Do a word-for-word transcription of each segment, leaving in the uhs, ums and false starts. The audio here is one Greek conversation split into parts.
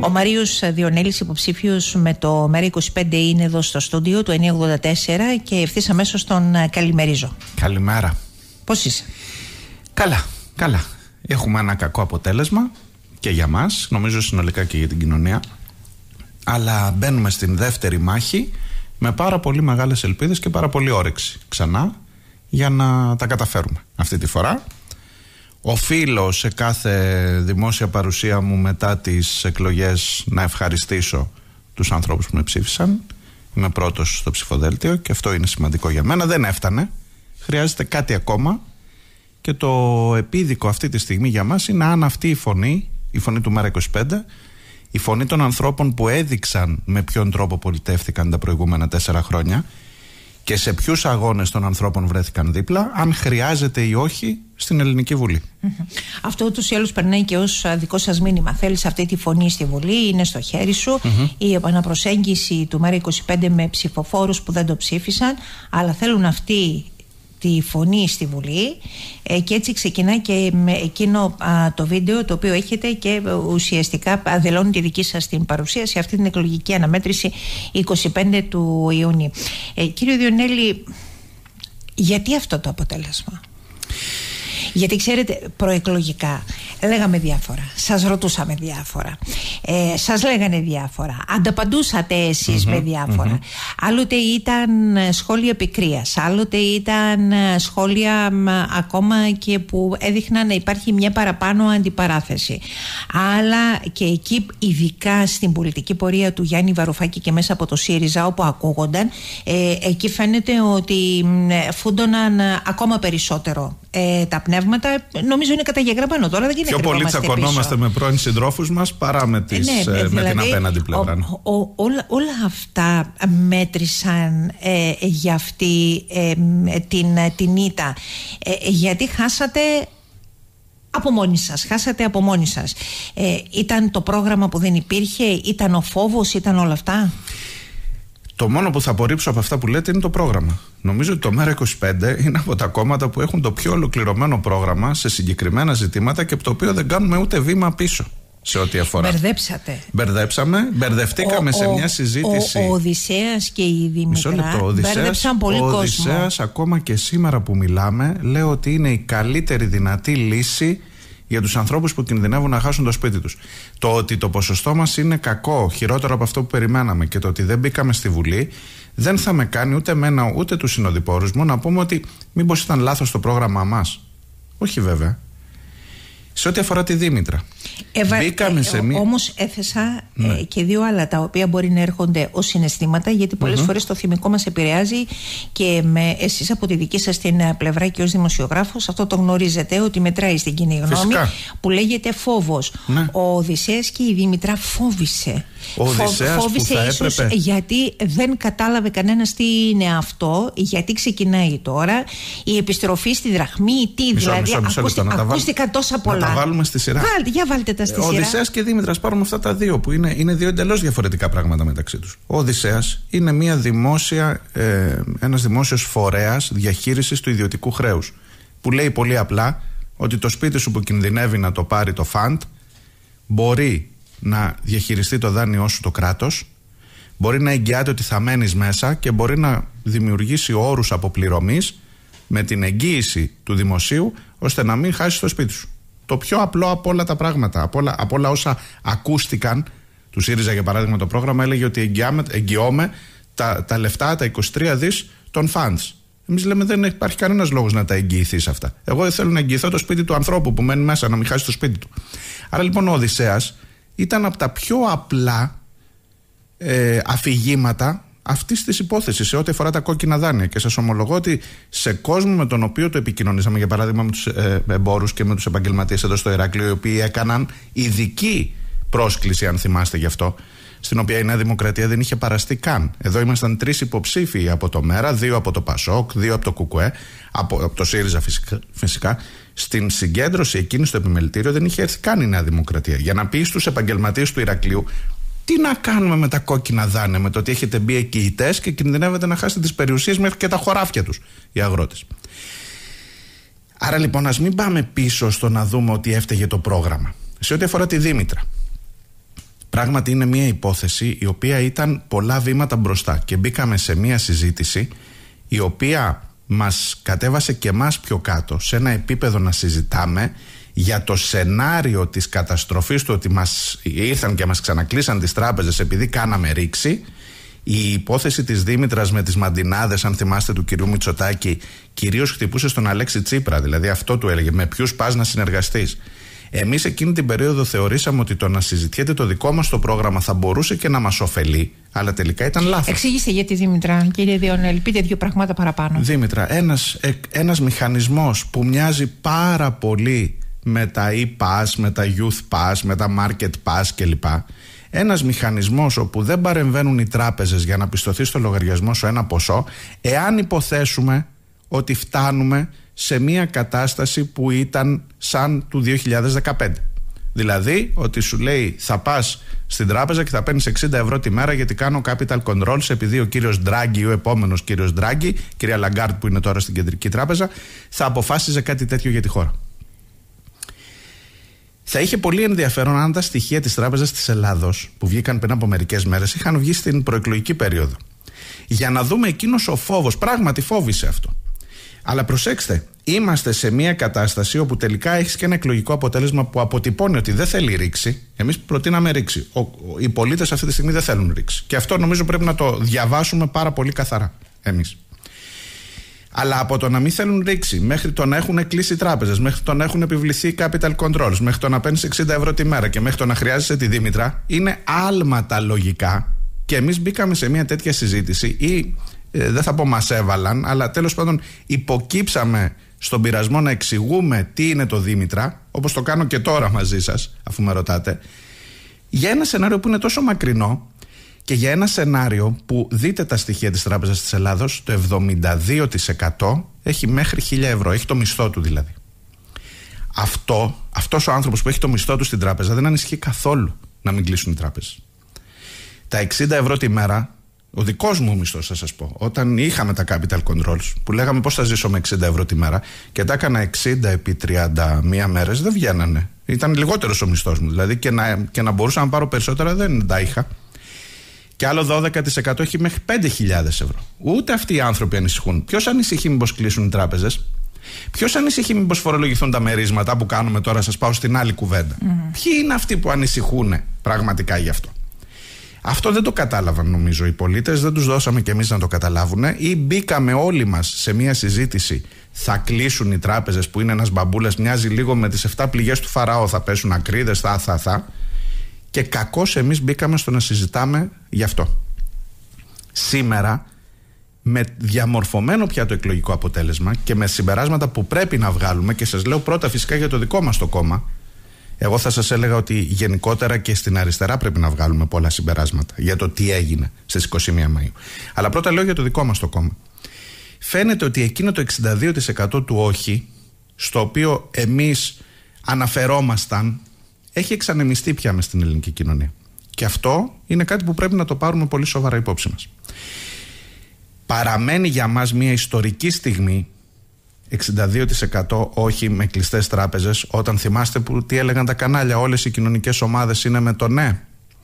Ο Μάριος Διονέλης, υποψήφιος με το Μέρα είκοσι πέντε, είναι εδώ στο στούντιο του εννιά ογδόντα τέσσερα και ευθύς αμέσως τον καλημερίζω. Καλημέρα. Πώς είσαι? Καλά, καλά. Έχουμε ένα κακό αποτέλεσμα και για μας, νομίζω συνολικά και για την κοινωνία. Αλλά μπαίνουμε στην δεύτερη μάχη με πάρα πολύ μεγάλες ελπίδες και πάρα πολύ όρεξη ξανά για να τα καταφέρουμε αυτή τη φορά. Οφείλω σε κάθε δημόσια παρουσία μου μετά τις εκλογές να ευχαριστήσω τους ανθρώπους που με ψήφισαν. Είμαι πρώτος στο ψηφοδέλτιο και αυτό είναι σημαντικό για μένα. Δεν έφτανε. Χρειάζεται κάτι ακόμα και το επίδικο αυτή τη στιγμή για μας είναι αν αυτή η φωνή, η φωνή του Μέρα είκοσι πέντε, η φωνή των ανθρώπων που έδειξαν με ποιον τρόπο πολιτεύτηκαν τα προηγούμενα τέσσερα χρόνια και σε ποιους αγώνες των ανθρώπων βρέθηκαν δίπλα, αν χρειάζεται ή όχι στην Ελληνική Βουλή. Mm-hmm. Αυτό ούτως ή άλλως περνάει και ως δικό σας μήνυμα. Θέλεις αυτή τη φωνή στη Βουλή, είναι στο χέρι σου. Mm-hmm. Η επαναπροσέγγιση του Μέρα είκοσι πέντε με ψηφοφόρους που δεν το ψήφισαν, αλλά θέλουν αυτή τη φωνή στη Βουλή, ε, και έτσι ξεκινάει και με εκείνο α, το βίντεο το οποίο έχετε και ουσιαστικά δηλώνει τη δική σας την παρουσία σε αυτή την εκλογική αναμέτρηση είκοσι πέντε του Ιουνίου. Ε, κύριε Διονέλη, γιατί αυτό το αποτέλεσμα? Γιατί ξέρετε, προεκλογικά λέγαμε διάφορα, σας ρωτούσαμε διάφορα, ε, σας λέγανε διάφορα, ανταπαντούσατε εσείς mm-hmm, με διάφορα. Mm-hmm. Άλλοτε ήταν σχόλια πικρίας, άλλοτε ήταν σχόλια μ, ακόμα και που έδειχναν να υπάρχει μια παραπάνω αντιπαράθεση. Αλλά και εκεί, ειδικά στην πολιτική πορεία του Γιάννη Βαρουφάκη και μέσα από το ΣΥΡΙΖΑ, όπου ακούγονταν, ε, εκεί φαίνεται ότι ε, φούντωναν ακόμα περισσότερο ε, τα πνεύματα. Νομίζω είναι καταγεγραμμένο τώρα, δεν γίνεται. Πιο πολύ τσακωνόμαστε με πρώην συντρόφους μας παρά με, τις, ναι, ε, δηλαδή, με την απέναντι πλευρά. Ο, ο, όλα, όλα αυτά μέτρησαν ε, για αυτή ε, την, την ήττα. Ε, γιατί χάσατε από μόνοι σας, χάσατε από μόνοι σας. Ε, ήταν το πρόγραμμα που δεν υπήρχε, ήταν ο φόβος, ήταν όλα αυτά? Το μόνο που θα απορρίψω από αυτά που λέτε είναι το πρόγραμμα. Νομίζω ότι το Μέρα είκοσι πέντε είναι από τα κόμματα που έχουν το πιο ολοκληρωμένο πρόγραμμα σε συγκεκριμένα ζητήματα και από το οποίο δεν κάνουμε ούτε βήμα πίσω σε ό,τι αφορά. Μπερδέψατε. Μπερδέψαμε, μπερδευτήκαμε ο, σε μια συζήτηση. Ο, ο, ο Οδυσσέας και η Δήμητρα μπέρδεψαν πολύ κόσμο. Ο Οδυσσέας, ακόμα και σήμερα που μιλάμε, λέω ότι είναι η καλύτερη δυνατή λύση για τους ανθρώπους που κινδυνεύουν να χάσουν το σπίτι τους. Το ότι το ποσοστό μας είναι κακό, χειρότερο από αυτό που περιμέναμε, και το ότι δεν μπήκαμε στη Βουλή, δεν θα με κάνει ούτε εμένα ούτε τους συνοδοιπόρους μου να πούμε ότι μήπως ήταν λάθος το πρόγραμμά μας. Όχι βέβαια. Σε ό,τι αφορά τη Δήμητρα, Εβα... μπήκαμε σε μία... Όμως έθεσα ναι. ε, και δύο άλλα τα οποία μπορεί να έρχονται ως συναισθήματα, γιατί πολλές mm-hmm. φορές το θυμικό μας επηρεάζει και με εσείς από τη δική σας την πλευρά και ως δημοσιογράφος αυτό το γνωρίζετε, ότι μετράει στην κοινή γνώμη. Φυσικά. Που λέγεται φόβος. Ναι. Ο Οδυσσέας και η Δήμητρα φόβησε. Ο Οδυσσέας φόβησε που θα ίσως έπρεπε... γιατί δεν κατάλαβε κανένας τι είναι αυτό, γιατί ξεκινάει τώρα η επιστροφή στη δραχμή, τι μισό, δηλαδή. μισό, μισό, Ακούστη, μισό, ακούστηκαν τόσα πολλά. Να τα βάλουμε στη σειρά. Βάλτε, για βάλτε τα στη ο σειρά. Οδυσσέας και Δήμητρας, πάρουμε αυτά τα δύο που είναι, είναι δύο εντελώς διαφορετικά πράγματα μεταξύ τους. Ο Οδυσσέας είναι μια δημόσια, ε, ένας δημόσιος φορέας διαχείρισης του ιδιωτικού χρέους, που λέει πολύ απλά ότι το σπίτι σου που κινδυνεύει να το πάρει το φαντ μπορεί να διαχειριστεί το δάνειό σου το κράτος, μπορεί να εγγυάται ότι θα μένεις μέσα και μπορεί να δημιουργήσει όρους αποπληρωμής με την εγγύηση του δημοσίου ώστε να μην χάσεις το σπίτι σου. Το πιο απλό από όλα τα πράγματα, από όλα, από όλα όσα ακούστηκαν. Του ΣΥΡΙΖΑ για παράδειγμα το πρόγραμμα έλεγε ότι εγγυώμαι τα, τα λεφτά, τα είκοσι τρία δις των funds. Εμείς λέμε δεν υπάρχει κανένας λόγος να τα εγγυηθείς αυτά. Εγώ θέλω να εγγυηθώ το σπίτι του ανθρώπου που μένει μέσα, να μην χάσει το σπίτι του. Άρα λοιπόν ο Οδυσσέας ήταν από τα πιο απλά ε, αφηγήματα αυτής της υπόθεσης σε ό,τι αφορά τα κόκκινα δάνεια. Και σας ομολογώ ότι σε κόσμο με τον οποίο το επικοινωνήσαμε, για παράδειγμα με τους ε, εμπόρους και με τους επαγγελματίες εδώ στο Ηράκλειο, οι οποίοι έκαναν ειδική πρόσκληση, αν θυμάστε γι' αυτό, στην οποία η Νέα Δημοκρατία δεν είχε παραστεί καν. Εδώ ήμασταν τρεις υποψήφοι από το ΜΕΡΑ, δύο από το ΠΑΣΟΚ, δύο από το ΚΚΕ, από, από το ΣΥΡΙΖΑ φυσικά, φυσικά. Στην συγκέντρωση εκείνη στο επιμελητήριο δεν είχε έρθει καν η Νέα Δημοκρατία. Για να πει στους επαγγελματίες του Ηρακλείου τι να κάνουμε με τα κόκκινα δάνεια, με το ότι έχετε μπει εκκοιτές και κινδυνεύετε να χάσετε τις περιουσίες μέχρι και τα χωράφια τους οι αγρότες. Άρα λοιπόν ας μην πάμε πίσω στο να δούμε ότι έφταιγε το πρόγραμμα. Σε ό,τι αφορά τη Δήμητρα, Πράγματι είναι μια υπόθεση η οποία ήταν πολλά βήματα μπροστά και μπήκαμε σε μια συζήτηση η οποία μας κατέβασε και εμάς πιο κάτω σε ένα επίπεδο να συζητάμε για το σενάριο της καταστροφής του, ότι μας ήρθαν και μας ξανακλείσαν τις τράπεζες επειδή κάναμε ρήξη. Η υπόθεση της Δήμητρας με τις μαντινάδες, αν θυμάστε, του κυρίου Μητσοτάκη, κυρίως χτυπούσε στον Αλέξη Τσίπρα. Δηλαδή αυτό του έλεγε, με ποιους πας να συνεργαστείς. Εμείς εκείνη την περίοδο θεωρήσαμε ότι το να συζητιέται το δικό μας το πρόγραμμα θα μπορούσε και να μας ωφελεί, αλλά τελικά ήταν λάθος. Εξήγησε για τη Δήμητρα, κύριε Διονέλη, πείτε δύο πράγματα παραπάνω. Δήμητρα, ένας, ένας μηχανισμός που μοιάζει πάρα πολύ με τα e-pass, με τα youth pass, με τα market pass κλπ. Ένας μηχανισμός όπου δεν παρεμβαίνουν οι τράπεζες για να πιστωθεί στο λογαριασμό σου ένα ποσό, εάν υποθέσουμε ότι φτάνουμε σε μια κατάσταση που ήταν σαν του δύο χιλιάδες δεκαπέντε. Δηλαδή ότι σου λέει θα πας στην τράπεζα και θα παίρνεις εξήντα ευρώ τη μέρα γιατί κάνω capital controls, επειδή ο κύριος Ντράγκη, ο επόμενος κύριος Ντράγκη, κυρία Λαγκάρτ που είναι τώρα στην Κεντρική Τράπεζα, θα αποφάσιζε κάτι τέτοιο για τη χώρα. Θα είχε πολύ ενδιαφέρον αν τα στοιχεία της Τράπεζας της Ελλάδος που βγήκαν πριν από μερικές μέρες είχαν βγει στην προεκλογική περίοδο. Για να δούμε εκείνος ο φόβος, πράγματι φόβησε αυτό. Αλλά προσέξτε, είμαστε σε μια κατάσταση όπου τελικά έχεις και ένα εκλογικό αποτέλεσμα που αποτυπώνει ότι δεν θέλει ρήξη. Εμείς προτείναμε ρήξη. Ο, ο, οι πολίτες αυτή τη στιγμή δεν θέλουν ρήξη. Και αυτό νομίζω πρέπει να το διαβάσουμε πάρα πολύ καθαρά εμείς. Αλλά από το να μην θέλουν ρήξη, μέχρι το να έχουν κλείσει τράπεζες, μέχρι το να έχουν επιβληθεί capital controls, μέχρι το να παίρνεις εξήντα ευρώ τη μέρα και μέχρι το να χρειάζεσαι τη Δήμητρα, είναι άλματα λογικά. Και εμείς μπήκαμε σε μια τέτοια συζήτηση ή ε, δεν θα πω μας έβαλαν, αλλά τέλος πάντων υποκύψαμε στον πειρασμό να εξηγούμε τι είναι το Δήμητρα, όπως το κάνω και τώρα μαζί σας, αφού με ρωτάτε, για ένα σενάριο που είναι τόσο μακρινό. Και για ένα σενάριο που δείτε τα στοιχεία της Τράπεζας της Ελλάδος, το εβδομήντα δύο τοις εκατό έχει μέχρι χίλια ευρώ, έχει το μισθό του δηλαδή. Αυτό, αυτός ο άνθρωπος που έχει το μισθό του στην τράπεζα δεν ανησυχεί καθόλου να μην κλείσουν οι τράπεζες. Τα εξήντα ευρώ τη μέρα, ο δικός μου μισθός θα σας πω, όταν είχαμε τα capital controls, που λέγαμε πώς θα ζήσω με εξήντα ευρώ τη μέρα και τα έκανα εξήντα επί τριάντα μία μέρες, δεν βγαίνανε. Ήταν λιγότερος ο μισθός μου, δηλαδή και να, και να μπορούσα να πάρω περισσότερα δεν τα είχα. Και άλλο δώδεκα τοις εκατό έχει μέχρι πέντε χιλιάδες ευρώ. Ούτε αυτοί οι άνθρωποι ανησυχούν. Ποιος ανησυχεί μήπως κλείσουν οι τράπεζες? Ποιος ανησυχεί μήπως φορολογηθούν τα μερίσματα που κάνουμε τώρα? Σας πάω στην άλλη κουβέντα. Mm. Ποιοι είναι αυτοί που ανησυχούν πραγματικά γι' αυτό? Αυτό δεν το κατάλαβαν νομίζω οι πολίτες, δεν τους δώσαμε κι εμείς να το καταλάβουν, ή μπήκαμε όλοι μας σε μια συζήτηση θα κλείσουν οι τράπεζες που είναι ένας μπαμπούλας, μοιάζει λίγο με τις εφτά πληγές του Φαραώ, θα πέσουν ακρίδες, θα, θα, θα. Και κακώς εμείς μπήκαμε στο να συζητάμε γι' αυτό. Σήμερα, με διαμορφωμένο πια το εκλογικό αποτέλεσμα και με συμπεράσματα που πρέπει να βγάλουμε, και σας λέω πρώτα φυσικά για το δικό μας το κόμμα, εγώ θα σας έλεγα ότι γενικότερα και στην αριστερά πρέπει να βγάλουμε πολλά συμπεράσματα για το τι έγινε στις είκοσι μία Μαΐου. Αλλά πρώτα λέω για το δικό μας το κόμμα. Φαίνεται ότι εκείνο το εξήντα δύο τοις εκατό του όχι, στο οποίο εμείς αναφερόμασταν, έχει εξανεμιστεί πια μες στην ελληνική κοινωνία. Και αυτό είναι κάτι που πρέπει να το πάρουμε πολύ σοβαρά υπόψη μας. Παραμένει για μας μια ιστορική στιγμή, εξήντα δύο τοις εκατό όχι με κλειστές τράπεζες, όταν θυμάστε που τι έλεγαν τα κανάλια, όλες οι κοινωνικές ομάδες είναι με το ναι.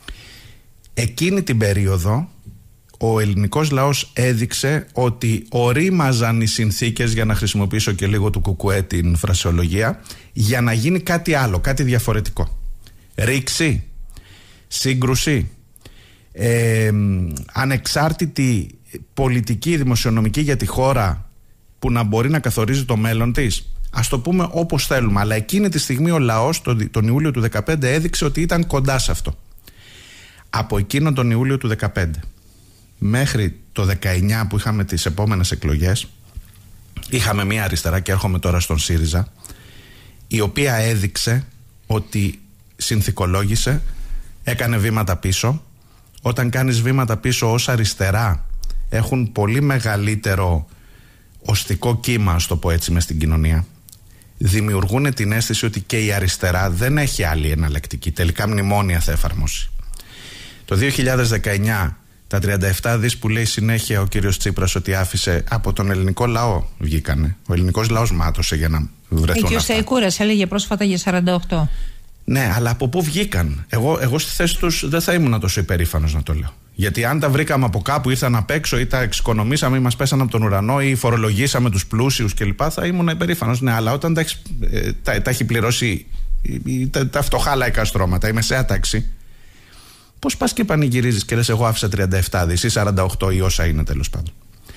Εκείνη την περίοδο ο ελληνικός λαός έδειξε ότι ορίμαζαν οι συνθήκες, για να χρησιμοποιήσω και λίγο του κουκουέ την φρασεολογία, για να γίνει κάτι άλλο, κάτι διαφορετικό. Ρήξη, σύγκρουση, ε, ανεξάρτητη πολιτική, δημοσιονομική για τη χώρα που να μπορεί να καθορίζει το μέλλον της. Ας το πούμε όπως θέλουμε, αλλά εκείνη τη στιγμή ο λαός τον, τον Ιούλιο του δεκαπέντε έδειξε ότι ήταν κοντά σε αυτό. Από εκείνον τον Ιούλιο του δεκαπέντε μέχρι το δεκαεννιά που είχαμε τις επόμενες εκλογές, είχαμε μια αριστερά, και έρχομαι τώρα στον ΣΥΡΙΖΑ, η οποία έδειξε ότι συνθηκολόγησε, έκανε βήματα πίσω. Όταν κάνεις βήματα πίσω ως αριστερά, έχουν πολύ μεγαλύτερο οστικό κύμα, ας το πω έτσι, μες στην κοινωνία. Δημιουργούν την αίσθηση ότι και η αριστερά δεν έχει άλλη εναλλακτική. Τελικά μνημόνια θα εφαρμόσει. Το δύο χιλιάδες δεκαεννιά τα τριάντα επτά δις που λέει συνέχεια ο κύριος Τσίπρας ότι άφησε, από τον ελληνικό λαό βγήκανε. Ο ελληνικός λαός μάτωσε για να βρεθούν αυτά. Και ο Σταϊκούρας έλεγε πρόσφατα για σαράντα οκτώ. Ναι, αλλά από πού βγήκαν? Εγώ, εγώ στη θέση τους δεν θα ήμουν τόσο υπερήφανος να το λέω. Γιατί αν τα βρήκαμε από κάπου, ήρθαν απ' έξω ή τα εξοικονομήσαμε ή μας πέσαν από τον ουρανό ή φορολογήσαμε τους πλούσιους κλπ., θα ήμουν υπερήφανος. Ναι, αλλά όταν τα έχει, τα, τα έχει πληρώσει τα, τα φτωχά λαϊκά στρώματα, η μεσαία τάξη, πώς πας και πανηγυρίζεις και λες εγώ άφησα τριάντα επτά δις ή σαράντα οκτώ ή όσα είναι τέλος πάντων?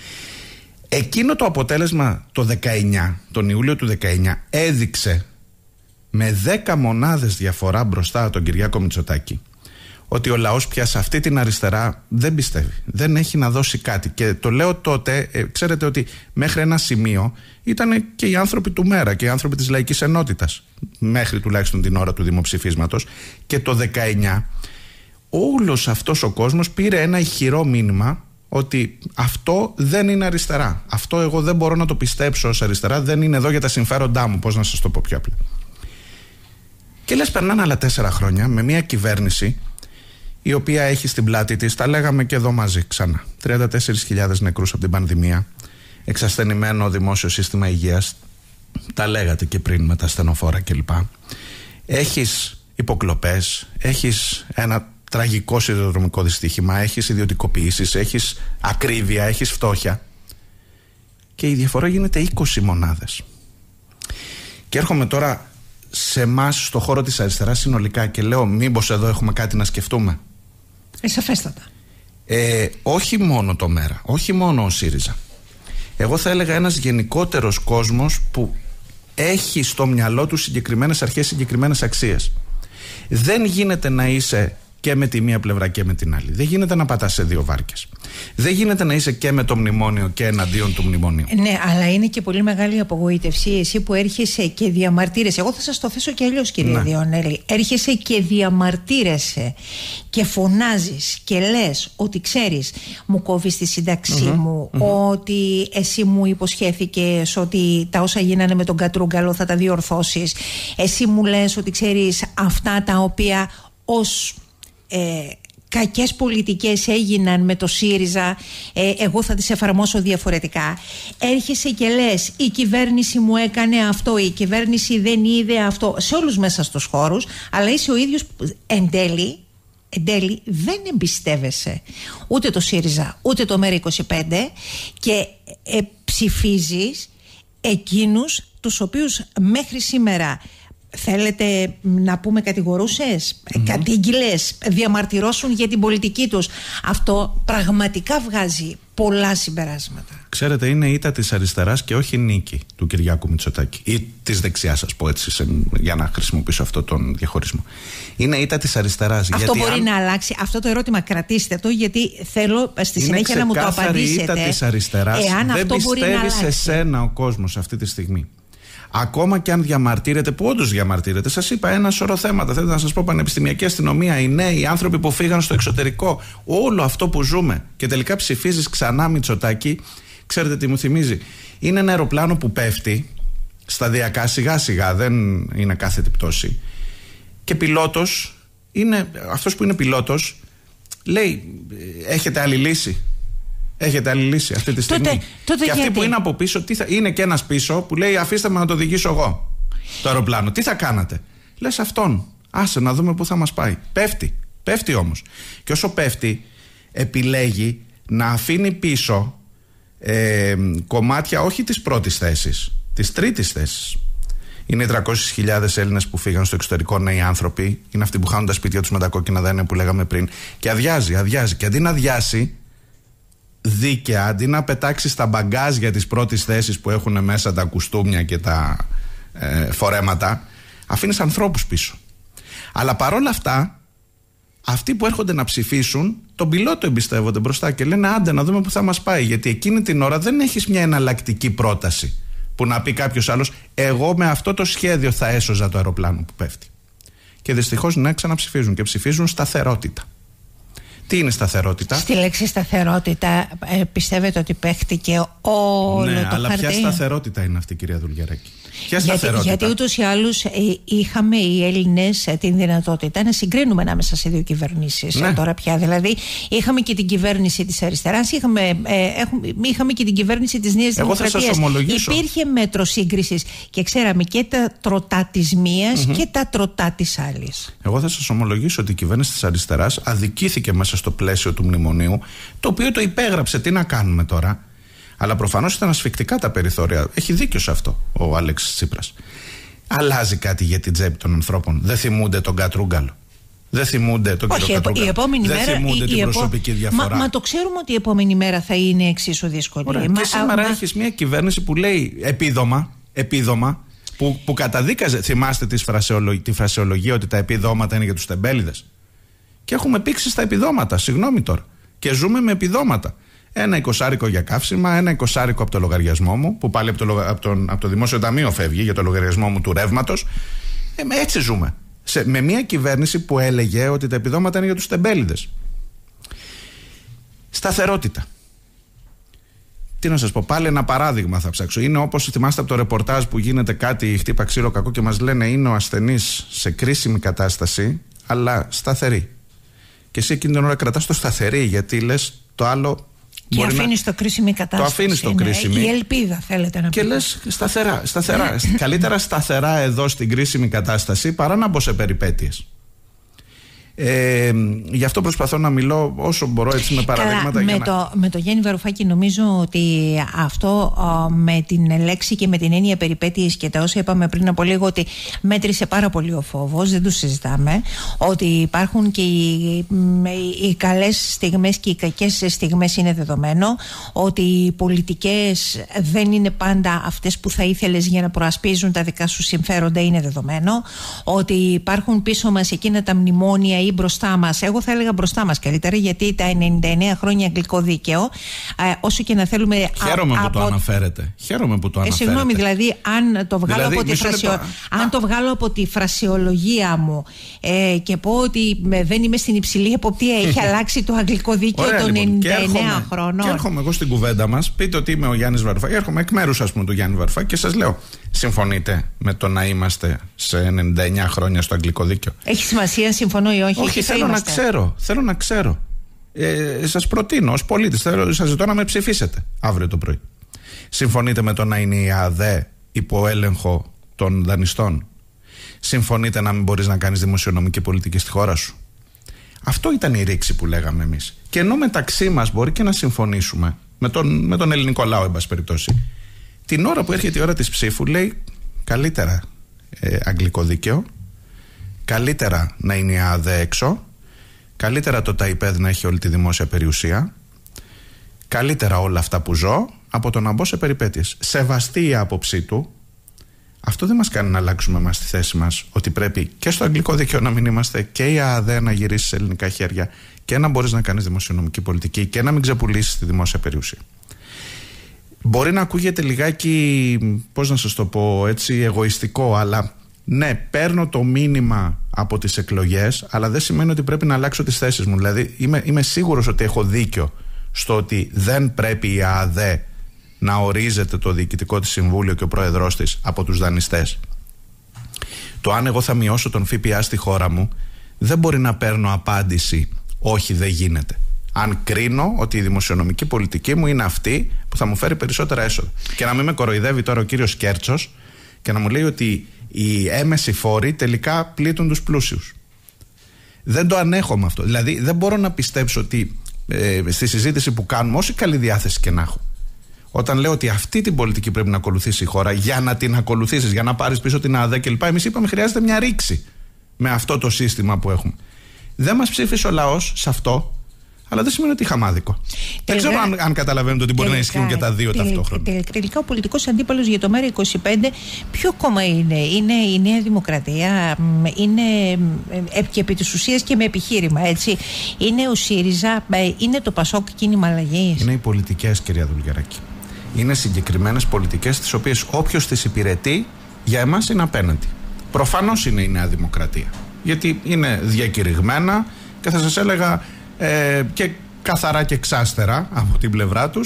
Εκείνο το αποτέλεσμα το δεκαεννιά, τον Ιούλιο του δεκαεννιά, έδειξε με δέκα μονάδες διαφορά μπροστά τον Κυριάκο Μητσοτάκη ότι ο λαός πια σε αυτή την αριστερά δεν πιστεύει, δεν έχει να δώσει κάτι. Και το λέω τότε, ε, ξέρετε ότι μέχρι ένα σημείο ήταν και οι άνθρωποι του Μέρα και οι άνθρωποι της Λαϊκής Ενότητας, μέχρι τουλάχιστον την ώρα του δημοψηφίσματος. Και το δεκαεννιά όλος αυτός ο κόσμος πήρε ένα ηχηρό μήνυμα ότι αυτό δεν είναι αριστερά. Αυτό εγώ δεν μπορώ να το πιστέψω ως αριστερά, δεν είναι εδώ για τα συμφέροντά μου, πώς να σας το πω πιο απλά. Και λες, περνάνε άλλα τέσσερα χρόνια με μια κυβέρνηση η οποία έχει στην πλάτη της, τα λέγαμε και εδώ μαζί ξανά, τριάντα τέσσερις χιλιάδες νεκρούς από την πανδημία, εξασθενημένο δημόσιο σύστημα υγείας, τα λέγατε και πριν με τα ασθενοφόρα κλπ. Έχεις υποκλοπές, έχεις ένα τραγικό σιδηροδρομικό δυστύχημα, έχεις ιδιωτικοποιήσεις, έχεις ακρίβεια, έχεις φτώχεια. Και η διαφορά γίνεται είκοσι μονάδες. Και έρχομαι τώρα σε εμάς στο χώρο της αριστεράς συνολικά και λέω, μήπως εδώ έχουμε κάτι να σκεφτούμε? Ε, σαφέστατα. Ε, όχι μόνο το Μέρα, όχι μόνο ο ΣΥΡΙΖΑ. Εγώ θα έλεγα ένας γενικότερος κόσμος που έχει στο μυαλό του συγκεκριμένες αρχές, συγκεκριμένες αξίες. Δεν γίνεται να είσαι και με τη μία πλευρά και με την άλλη. Δεν γίνεται να πατάς σε δύο βάρκες. Δεν γίνεται να είσαι και με το μνημόνιο και εναντίον του μνημονίου. Ναι, αλλά είναι και πολύ μεγάλη απογοήτευση εσύ που έρχεσαι και διαμαρτύρεσαι. Εγώ θα σας το θέσω και αλλιώς, κύριε ναι. Διονέλη. Έρχεσαι και διαμαρτύρεσαι και φωνάζεις και λες ότι ξέρεις, μου κόβεις τη σύνταξή mm-hmm, μου, mm-hmm. ότι εσύ μου υποσχέθηκες ότι τα όσα γίνανε με τον Κατρούγκαλο θα τα διορθώσεις. Εσύ μου λες ότι ξέρεις αυτά τα οποία ως Ε, κακές πολιτικές έγιναν με το ΣΥΡΙΖΑ, ε, εγώ θα τις εφαρμόσω διαφορετικά. Έρχεσαι και λες, η κυβέρνηση μου έκανε αυτό, η κυβέρνηση δεν είδε αυτό, σε όλους μέσα στους χώρους, αλλά είσαι ο ίδιος που εν τέλει, εν τέλει δεν εμπιστεύεσαι ούτε το ΣΥΡΙΖΑ ούτε το ΜΕΡΑ είκοσι πέντε και ε, ψηφίζεις εκείνους τους οποίους μέχρι σήμερα, θέλετε να πούμε, κατηγορούσες, mm-hmm. κατήγγειλες, διαμαρτυρώσουν για την πολιτική τους. Αυτό πραγματικά βγάζει πολλά συμπεράσματα. Ξέρετε, είναι ήττα της αριστεράς και όχι νίκη του Κυριάκου Μητσοτάκη ή της δεξιάς, σας πω έτσι, σε, για να χρησιμοποιήσω αυτό τον διαχωρισμό. Είναι ήττα της αριστεράς. Αυτό γιατί μπορεί αν... να αλλάξει. Αυτό το ερώτημα κρατήστε το, γιατί θέλω στη είναι συνέχεια να μου το απαντήσετε. Είναι ήττα της αριστεράς. Εάν δεν αυτό μπορεί να πιστεύει αλλάξει. σε σένα ο κόσμος αυτή τη στιγμή. Ακόμα και αν διαμαρτύρεται, που όντως διαμαρτύρεται, σας είπα ένα σωρό θέματα. Θέλω να σας πω, πανεπιστημιακή αστυνομία, οι νέοι, οι άνθρωποι που φύγαν στο εξωτερικό, όλο αυτό που ζούμε. Και τελικά ψηφίζεις ξανά Μητσοτάκη. Ξέρετε τι μου θυμίζει? Είναι ένα αεροπλάνο που πέφτει σταδιακά, σιγά σιγά, δεν είναι κάθετη πτώση. Και πιλότος, είναι, αυτός που είναι πιλότος, λέει, έχετε άλλη λύση? Έχετε άλλη λύση αυτή τη στιγμή? Τότε, τότε και αυτή γιατί? που είναι από πίσω, τι θα, είναι και ένας πίσω που λέει, αφήστε με να το οδηγήσω εγώ το αεροπλάνο. Τι θα κάνατε? Λες αυτόν, άσε να δούμε πού θα μας πάει. Πέφτει, πέφτει όμως. Και όσο πέφτει, επιλέγει να αφήνει πίσω ε, κομμάτια όχι της πρώτης θέσης, της τρίτης θέσης. Είναι οι τριακόσιες χιλιάδες Έλληνες που φύγαν στο εξωτερικό, νέοι άνθρωποι. Είναι αυτοί που χάνουν τα σπίτια τους με τα κόκκινα δάνεια που λέγαμε πριν. Και αδειάζει, αδειάζει. Και αντί να αδειάσει δίκαια, αντί να πετάξει στα μπαγκάζια της πρώτης θέσης που έχουν μέσα τα κουστούμια και τα ε, φορέματα, αφήνεις ανθρώπους πίσω. Αλλά παρόλα αυτά, αυτοί που έρχονται να ψηφίσουν, τον πιλότο εμπιστεύονται μπροστά και λένε, άντε να δούμε που θα μας πάει. Γιατί εκείνη την ώρα δεν έχεις μια εναλλακτική πρόταση που να πει κάποιος άλλος, εγώ με αυτό το σχέδιο θα έσωζα το αεροπλάνο που πέφτει. Και δυστυχώς ναι, ξαναψηφίζουν και ψηφίζουν σταθερότητα. Τι είναι σταθερότητα? Στη λέξη σταθερότητα ε, πιστεύετε ότι παίχτηκε όλο ναι, το αλλά χαρτί? ποια σταθερότητα είναι αυτή, κυρία Δουλγεράκη? Ποια σταθερότητα? Γιατί, γιατί ούτως ή άλλως ε, είχαμε οι Έλληνες ε, την δυνατότητα να συγκρίνουμε ανάμεσα σε δύο κυβερνήσεις. Ναι. Ε, τώρα πια δηλαδή είχαμε και την κυβέρνηση της αριστεράς, είχαμε, ε, έχουμε, είχαμε και την κυβέρνηση της Νέας Δημοκρατίας. Υπήρχε μέτρο σύγκρισης και ξέραμε και τα τροτά της μίας mm-hmm. και τα τροτά της άλλης. Εγώ θα σας ομολογήσω ότι η κυβέρνηση της αριστεράς αδικήθηκε μέσα στο πλαίσιο του μνημονίου, το οποίο το υπέγραψε. Τι να κάνουμε τώρα? Αλλά προφανώς ήταν ασφικτικά τα περιθώρια. Έχει δίκιο σε αυτό ο Αλέξης Τσίπρας. Αλλάζει κάτι για την τσέπη των ανθρώπων? Δεν θυμούνται τον Κατρούγκαλο? Δεν θυμούνται τον κύριο Κατρούγκαλο? Η επόμενη δεν μέρα, θυμούνται η, την η προσωπική επο... διαφορά? Μα, μα το ξέρουμε ότι η επόμενη μέρα θα είναι εξίσου δύσκολη. Ωραία. Μα, και σήμερα α, έχεις μια κυβέρνηση που λέει επίδομα, επίδομα που, που καταδίκαζε. Θυμάστε τη φρασεολογία, τη φρασεολογία ότι τα επιδόματα είναι για τους τεμπέληδες. Και έχουμε πήξει στα επιδόματα. Συγγνώμη τώρα. Και ζούμε με επιδόματα. Ένα εικοσάρικο για καύσιμα, ένα εικοσάρικο από το λογαριασμό μου, που πάλι από το, από τον, από το Δημόσιο Ταμείο φεύγει για το λογαριασμό μου του ρεύματος. Ε, έτσι ζούμε. Σε, με μια κυβέρνηση που έλεγε ότι τα επιδόματα είναι για τους τεμπέληδες. Σταθερότητα. Τι να σας πω, πάλι ένα παράδειγμα θα ψάξω. Είναι όπως θυμάστε από το ρεπορτάζ που γίνεται κάτι χτύπα ξύλο κακό και μας λένε είναι ο ασθενής σε κρίσιμη κατάσταση, αλλά σταθερή. Και εσύ εκείνη την ώρα κρατάς το σταθερή, γιατί λες το άλλο. Και αφήνει το κρίσιμη κατάσταση. Το αφήνει το κρίσιμη. Η ελπίδα, θέλετε να πείτε. Και λες σταθερά. σταθερά. Καλύτερα σταθερά εδώ στην κρίσιμη κατάσταση παρά να μπω σε περιπέτειες. Ε, γι' αυτό προσπαθώ να μιλώ όσο μπορώ έτσι με παραδείγματα. Καλά, με, να... το, με το Γιάννη Βαρουφάκη νομίζω ότι αυτό ο, με την λέξη και με την έννοια περιπέτειες και τα όσα είπαμε πριν από λίγο, ότι μέτρησε πάρα πολύ ο φόβος, δεν το συζητάμε, ότι υπάρχουν και οι, οι καλές στιγμές και οι κακές στιγμές είναι δεδομένο, ότι οι πολιτικές δεν είναι πάντα αυτές που θα ήθελες για να προασπίζουν τα δικά σου συμφέροντα, είναι δεδομένο, ότι υπάρχουν πίσω μας εκείνα τα μνημόνια ή μπροστά μας. Εγώ θα έλεγα μπροστά μας καλύτερα, γιατί τα ενενήντα εννέα χρόνια αγγλικό δίκαιο, ε, όσο και να θέλουμε. Χαίρομαι α, που από... το αναφέρετε. Χαίρομαι που το ε, αναφέρετε. Συγγνώμη, δηλαδή, αν το βγάλω, δηλαδή, από, τη φρασιο... αν το βγάλω από τη φρασιολογία μου ε, και πω ότι με, δεν είμαι στην υψηλή εποπτεία, έχει αλλάξει το αγγλικό δίκαιο των λοιπόν, ενενήντα εννέα έρχομαι, χρόνων. Και έρχομαι εγώ στην κουβέντα μας. Πείτε ότι είμαι ο Γιάννης Βαρουφάκη. Έρχομαι εκ μέρους, ας πούμε, του Γιάννη Βαρουφάκη και σας λέω, συμφωνείτε με το να είμαστε σε ενενήντα εννέα χρόνια στο αγγλικό δίκαιο? Έχει σημασία, συμφωνώ ή όχι? Όχι, θέλω να ξέρω. Θέλω να ξέρω. Ε, σας προτείνω ως πολίτης, σας ζητώ να με ψηφίσετε αύριο το πρωί. Συμφωνείτε με το να είναι η ΑΔΕ υπό έλεγχο των δανειστών? Συμφωνείτε να μην μπορείς να κάνεις δημοσιονομική πολιτική στη χώρα σου? Αυτό ήταν η ρήξη που λέγαμε εμείς. Και ενώ μεταξύ μας μπορεί και να συμφωνήσουμε με τον, με τον ελληνικό λαό, εν πάση περιπτώσει, την ώρα που έρχεται η ώρα της ψήφου λέει καλύτερα ε, αγγλικό δίκαιο, καλύτερα να είναι η ΑΔΕ έξω, καλύτερα το ΤΑΙΠΕΔ να έχει όλη τη δημόσια περιουσία, καλύτερα όλα αυτά που ζω από το να μπω σε περιπέτειες. Σεβαστή η άποψή του. Αυτό δεν μας κάνει να αλλάξουμε εμάς τη θέση μας, ότι πρέπει και στο αγγλικό δίκαιο να μην είμαστε και η ΑΔΕ να γυρίσει σε ελληνικά χέρια και να μπορείς να κάνεις δημοσιονομική πολιτική και να μην ξεπουλήσεις τη δημόσια περιουσία. Μπορεί να ακούγεται λιγάκι, πώς να σας το πω έτσι, εγωιστικό, αλλά ναι, παίρνω το μήνυμα από τις εκλογές, αλλά δεν σημαίνει ότι πρέπει να αλλάξω τις θέσεις μου. Δηλαδή είμαι, είμαι σίγουρος ότι έχω δίκιο στο ότι δεν πρέπει η ΑΔΕ να ορίζεται το διοικητικό της συμβούλιο και ο πρόεδρός της από τους δανειστές. Το αν εγώ θα μειώσω τον ΦΠΑ στη χώρα μου δεν μπορεί να παίρνω απάντηση όχι, δεν γίνεται, αν κρίνω ότι η δημοσιονομική πολιτική μου είναι αυτή που θα μου φέρει περισσότερα έσοδα. Και να μην με κοροϊδεύει τώρα ο κύριος Κέρτσος και να μου λέει ότι οι έμεσοι φόροι τελικά πλήττουν τους πλούσιους. Δεν το ανέχομαι αυτό. Δηλαδή δεν μπορώ να πιστέψω ότι ε, στη συζήτηση που κάνουμε, όση καλή διάθεση και να έχω, όταν λέω ότι αυτή την πολιτική πρέπει να ακολουθήσει η χώρα, για να την ακολουθήσεις, για να πάρεις πίσω την ΑΔΕ κλπ., εμείς είπαμε χρειάζεται μια ρήξη με αυτό το σύστημα που έχουμε. Δεν μας ψήφισε ο λαός σε αυτό, αλλά δεν σημαίνει ότι είχαμε άδικο. Δεν ξέρω αν, αν καταλαβαίνετε ότι μπορεί τελικά, να ισχύουν και τα δύο τελικά, ταυτόχρονα. Τελικά, τελικά ο πολιτικός αντίπαλος για το ΜέΡΑ είκοσι πέντε ποιο κόμμα είναι? Είναι η Νέα Δημοκρατία, είναι και επί της ουσίας και με επιχείρημα, έτσι. Είναι ο ΣΥΡΙΖΑ, είναι το ΠΑΣΟΚ κίνημα αλλαγής? Είναι οι πολιτικές, κυρία Δουλγεράκη. Είναι συγκεκριμένες πολιτικές τις οποίες όποιος τις υπηρετεί για εμάς είναι απέναντι. Προφανώς είναι η Νέα Δημοκρατία, γιατί είναι διακηρυγμένα και θα σας έλεγα ε, και καθαρά και εξάστερα από την πλευρά τους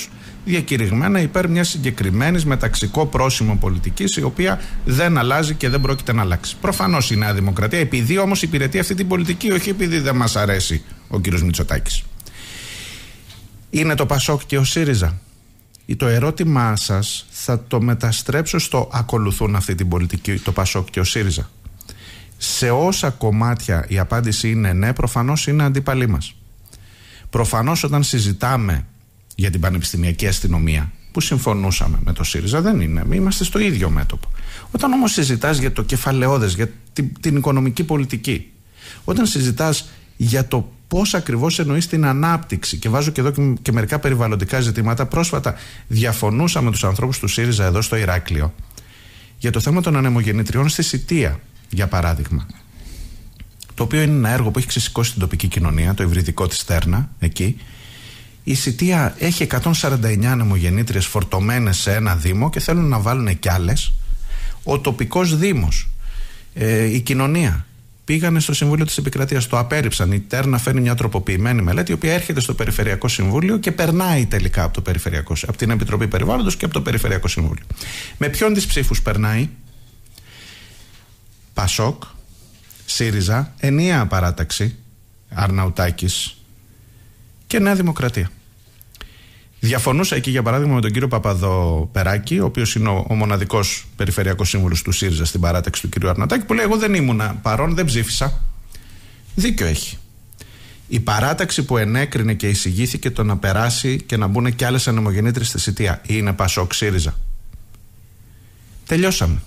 διακηρυγμένα υπέρ μιας συγκεκριμένης μεταξικό πρόσημο πολιτικής, η οποία δεν αλλάζει και δεν πρόκειται να αλλάξει. Προφανώς η Νέα Δημοκρατία, επειδή όμως υπηρετεί αυτή την πολιτική, όχι επειδή δεν μας αρέσει ο κύριος Μητσοτάκης. Είναι το Πασόκ και ο ΣΥΡΙΖΑ? Το ερώτημά σας θα το μεταστρέψω στο ακολουθούν αυτή την πολιτική το Πασόκ και ο ΣΥΡΙΖΑ. Σε όσα κομμάτια η απάντηση είναι ναι, προφανώς είναι αντίπαλοι μας. Προφανώς όταν συζητάμε για την πανεπιστημιακή αστυνομία, που συμφωνούσαμε με το ΣΥΡΙΖΑ, δεν είναι. Είμαστε στο ίδιο μέτωπο. Όταν όμως συζητάς για το κεφαλαιώδες, για την, την οικονομική πολιτική, όταν συζητάς για το πώς ακριβώς εννοείς την ανάπτυξη, και βάζω και εδώ και, και μερικά περιβαλλοντικά ζητήματα, πρόσφατα διαφωνούσα με τους ανθρώπους του ΣΥΡΙΖΑ εδώ στο Ηράκλειο για το θέμα των ανεμογεννητριών στη Σιτία, για παράδειγμα. Το οποίο είναι ένα έργο που έχει ξεσηκώσει την τοπική κοινωνία, το υβριδικό της Στέρνα, εκεί. Η Σιτία έχει εκατόν σαράντα εννιά ανεμογεννήτριες φορτωμένες σε ένα δήμο και θέλουν να βάλουν κι άλλες. Ο τοπικός δήμος, ε, η κοινωνία, πήγανε στο Συμβούλιο της Επικρατείας, το απέρριψαν. Η Τέρνα φέρνει μια τροποποιημένη μελέτη, η οποία έρχεται στο Περιφερειακό Συμβούλιο και περνάει τελικά από, το Περιφερειακό, από την Επιτροπή Περιβάλλοντος και από το Περιφερειακό Συμβούλιο. Με ποιον τις ψήφους περνάει? Πασόκ, ΣΥΡΙΖΑ, ενιαία παράταξη, Αρναουτάκης και Νέα Δημοκρατία. Διαφωνούσα εκεί για παράδειγμα με τον κύριο Παπαδοπεράκη, ο οποίος είναι ο, ο μοναδικός περιφερειακός σύμβουλος του ΣΥΡΙΖΑ στην παράταξη του κύριου Αρναουτάκη, που λέει: εγώ δεν ήμουνα παρόν, δεν ψήφισα. Δίκιο έχει. Η παράταξη που ενέκρινε και εισηγήθηκε το να περάσει και να μπουν και άλλες ανεμογεννήτριες στη Σιτία είναι Πασόκ ΣΥΡΙΖΑ. Τελειώσαμε.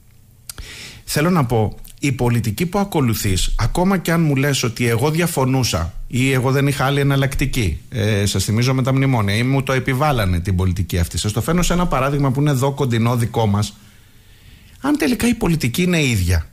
Θέλω να πω, η πολιτική που ακολουθείς, ακόμα και αν μου λες ότι εγώ διαφωνούσα ή εγώ δεν είχα άλλη εναλλακτική, ε, σας θυμίζω με τα μνημόνια, ή μου το επιβάλλανε την πολιτική αυτή, σας το φέρνω σε ένα παράδειγμα που είναι εδώ κοντινό δικό μας. Αν τελικά η πολιτική είναι ίδια,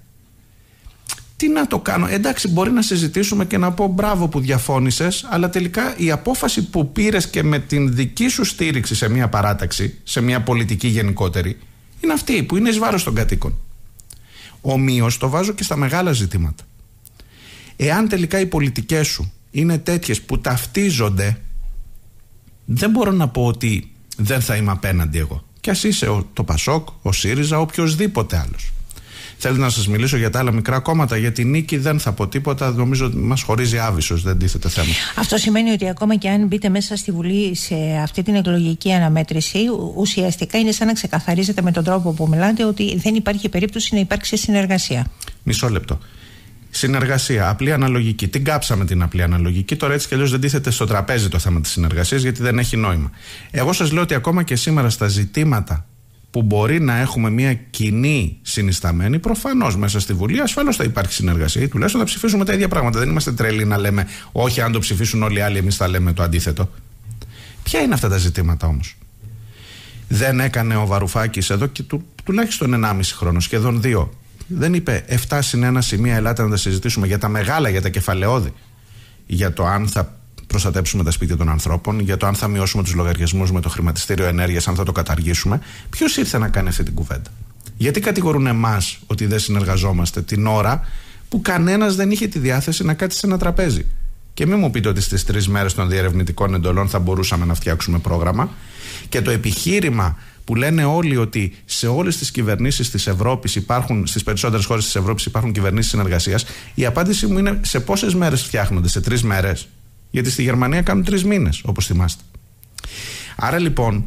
τι να το κάνω? Εντάξει, μπορεί να συζητήσουμε και να πω μπράβο που διαφώνησες, αλλά τελικά η απόφαση που πήρες και με την δική σου στήριξη σε μια παράταξη, σε μια πολιτική γενικότερη, είναι αυτή που είναι εις βάρος των κατοίκων. Ομοίως το βάζω και στα μεγάλα ζητήματα. Εάν τελικά οι πολιτικές σου είναι τέτοιες που ταυτίζονται, δεν μπορώ να πω ότι δεν θα είμαι απέναντι εγώ. Κι ας είσαι ο, το Πασόκ, ο ΣΥΡΙΖΑ, οποιοσδήποτε άλλος. Θέλετε να σας μιλήσω για τα άλλα μικρά κόμματα? Για τη νίκη δεν θα πω τίποτα. Νομίζω ότι μας χωρίζει άβυσσος, δεν τίθεται θέμα. Αυτό σημαίνει ότι ακόμα και αν μπείτε μέσα στη Βουλή σε αυτή την εκλογική αναμέτρηση, ουσιαστικά είναι σαν να ξεκαθαρίζετε με τον τρόπο που μιλάτε ότι δεν υπάρχει περίπτωση να υπάρξει συνεργασία. Μισό λεπτό. Συνεργασία, απλή αναλογική. Την κάψαμε την απλή αναλογική. Τώρα έτσι κι αλλιώς δεν τίθεται στο τραπέζι το θέμα της συνεργασίας, γιατί δεν έχει νόημα. Εγώ σας λέω ότι ακόμα και σήμερα στα ζητήματα που μπορεί να έχουμε μια κοινή συνισταμένη, προφανώς μέσα στη Βουλή ασφαλώς θα υπάρχει συνεργασία, ή τουλάχιστον θα ψηφίσουμε τα ίδια πράγματα. Δεν είμαστε τρελοί να λέμε όχι, αν το ψηφίσουν όλοι οι άλλοι, εμείς θα λέμε το αντίθετο. Ποια είναι αυτά τα ζητήματα όμως? Δεν έκανε ο Βαρουφάκης εδώ και του, τουλάχιστον ενάμιση χρόνο, σχεδόν δύο? Δεν είπε εφτά συν ένα σημεία, ελάτε να τα συζητήσουμε για τα μεγάλα, για τα κεφαλαιώδη, για το αν θα προστατέψουμε τα σπίτια των ανθρώπων, για το αν θα μειώσουμε τους λογαριασμούς με το χρηματιστήριο ενέργειας, αν θα το καταργήσουμε? Ποιος ήρθε να κάνει αυτή την κουβέντα? Γιατί κατηγορούν εμάς ότι δεν συνεργαζόμαστε την ώρα που κανένας δεν είχε τη διάθεση να κάτσει σε ένα τραπέζι? Και μην μου πείτε ότι στις τρεις μέρες των διερευνητικών εντολών θα μπορούσαμε να φτιάξουμε πρόγραμμα. Και το επιχείρημα που λένε όλοι ότι σε όλες τις κυβερνήσεις της Ευρώπης υπάρχουν, στις περισσότερες χώρες της Ευρώπης υπάρχουν κυβερνήσεις συνεργασίας, η απάντηση μου είναι σε πόσες μέρες φτιάχνονται? Σε τρεις μέρες? Γιατί στη Γερμανία κάνουν τρεις μήνες, όπως θυμάστε. Άρα λοιπόν,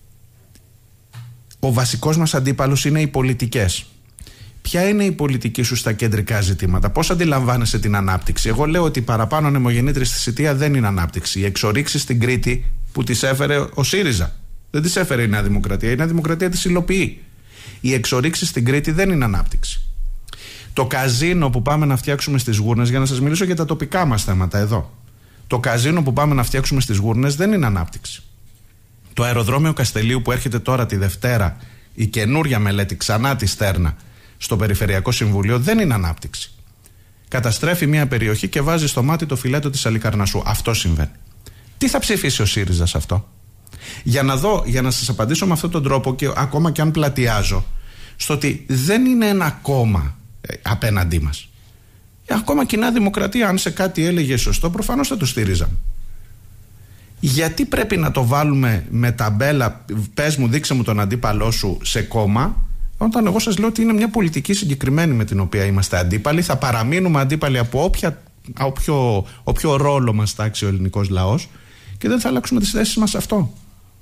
ο βασικός μας αντίπαλος είναι οι πολιτικές. Ποια είναι η πολιτική σου στα κεντρικά ζητήματα? Πώς αντιλαμβάνεσαι την ανάπτυξη? Εγώ λέω ότι παραπάνω ανεμογεννήτριες στη Σιτία δεν είναι ανάπτυξη. Οι εξορίξεις στην Κρήτη που τις έφερε ο ΣΥΡΙΖΑ, δεν τις έφερε η Νέα Δημοκρατία. Η Νέα Δημοκρατία τις υλοποιεί. Οι εξορίξεις στην Κρήτη δεν είναι ανάπτυξη. Το καζίνο που πάμε να φτιάξουμε στις Γούρνες, για να σας μιλήσω για τα τοπικά μας θέματα εδώ. Το καζίνο που πάμε να φτιάξουμε στις Γούρνες δεν είναι ανάπτυξη. Το αεροδρόμιο Καστελίου που έρχεται τώρα τη Δευτέρα, η καινούρια μελέτη ξανά τη Στέρνα στο Περιφερειακό Συμβουλίο, δεν είναι ανάπτυξη. Καταστρέφει μια περιοχή και βάζει στο μάτι το φιλέτο της Αλικαρνασσού. Αυτό συμβαίνει. Τι θα ψηφίσει ο ΣΥΡΙΖΑ σε αυτό? Για να δω, για να σας απαντήσω με αυτόν τον τρόπο, και ακόμα και αν πλατιάζω, στο ότι δεν είναι ένα κόμμα ε, απέναντί μας. Ακόμα και η Νέα Δημοκρατία, αν σε κάτι έλεγε σωστό, προφανώς θα το στήριζαμε. Γιατί πρέπει να το βάλουμε με ταμπέλα, πες μου, δείξε μου τον αντίπαλό σου σε κόμμα, όταν εγώ σας λέω ότι είναι μια πολιτική συγκεκριμένη με την οποία είμαστε αντίπαλοι, θα παραμείνουμε αντίπαλοι από όποια, όποιο, όποιο ρόλο μας τάξει ο ελληνικός λαός και δεν θα αλλάξουμε τις θέσεις μας σε αυτό.